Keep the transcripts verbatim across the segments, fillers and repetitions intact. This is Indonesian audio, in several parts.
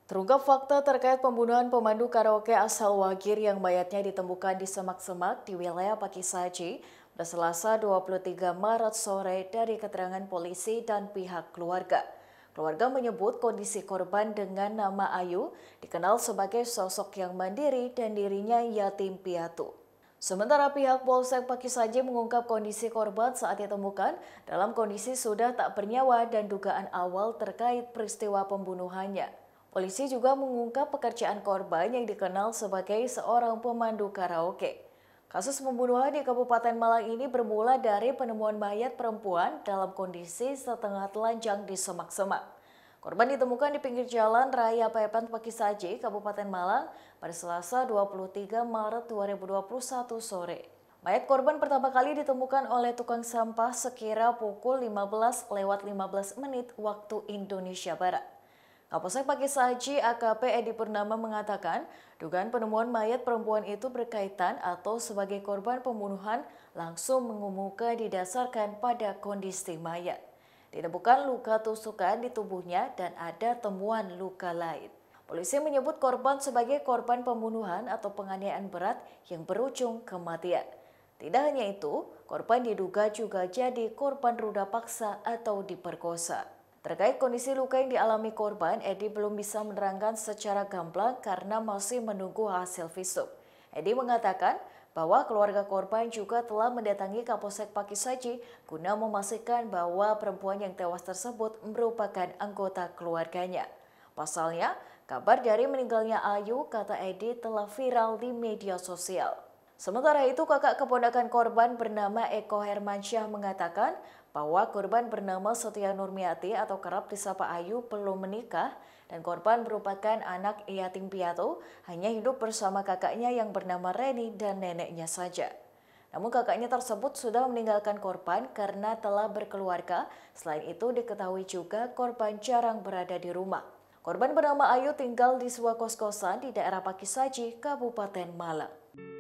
Terungkap fakta terkait pembunuhan pemandu karaoke asal Wagir yang mayatnya ditemukan di semak-semak di wilayah Pakisaji pada Selasa dua puluh tiga Maret sore dari keterangan polisi dan pihak keluarga. Keluarga menyebut kondisi korban dengan nama Ayu dikenal sebagai sosok yang mandiri dan dirinya yatim piatu. Sementara pihak Polsek Pakisaji mengungkap kondisi korban saat ditemukan dalam kondisi sudah tak bernyawa dan dugaan awal terkait peristiwa pembunuhannya. Polisi juga mengungkap pekerjaan korban yang dikenal sebagai seorang pemandu karaoke. Kasus pembunuhan di Kabupaten Malang ini bermula dari penemuan mayat perempuan dalam kondisi setengah telanjang di semak-semak. Korban ditemukan di pinggir jalan Raya Pepen Pakisaji, Kabupaten Malang pada Selasa dua puluh tiga Maret dua ribu dua puluh satu sore. Mayat korban pertama kali ditemukan oleh tukang sampah sekira pukul lima belas lewat lima belas menit waktu Indonesia Barat. Kapolsek Pakisaji A K P Edi Purnama mengatakan dugaan penemuan mayat perempuan itu berkaitan atau sebagai korban pembunuhan langsung mengemuka didasarkan pada kondisi mayat. Ditemukan luka tusukan di tubuhnya dan ada temuan luka lain. Polisi menyebut korban sebagai korban pembunuhan atau penganiayaan berat yang berujung kematian. Tidak hanya itu, korban diduga juga jadi korban ruda paksa atau diperkosa. Terkait kondisi luka yang dialami korban, Edi belum bisa menerangkan secara gamblang karena masih menunggu hasil visum. Edi mengatakan bahwa keluarga korban juga telah mendatangi Kapolsek Pakisaji guna memastikan bahwa perempuan yang tewas tersebut merupakan anggota keluarganya. Pasalnya, kabar dari meninggalnya Ayu, kata Edi, telah viral di media sosial. Sementara itu, kakak keponakan korban bernama Eko Hermansyah mengatakan bahwa korban bernama Setia Nurmiati atau kerap disapa Ayu belum menikah dan korban merupakan anak yatim piatu, hanya hidup bersama kakaknya yang bernama Reni dan neneknya saja. Namun kakaknya tersebut sudah meninggalkan korban karena telah berkeluarga. Selain itu diketahui juga korban jarang berada di rumah. Korban bernama Ayu tinggal di sebuah kos-kosan di daerah Pakisaji, Kabupaten Malang.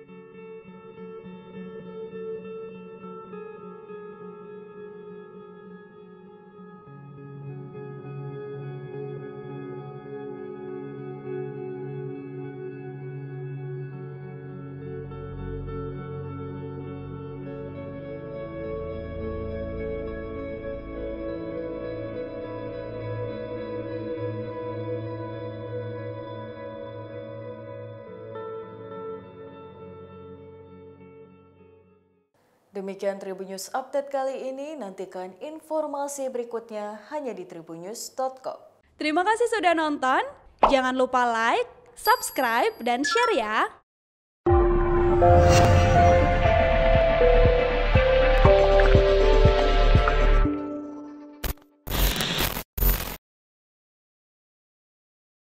Demikian Tribun News Update kali ini, nantikan informasi berikutnya hanya di tribunnews dot com. Terima kasih sudah nonton, jangan lupa like, subscribe, dan share ya!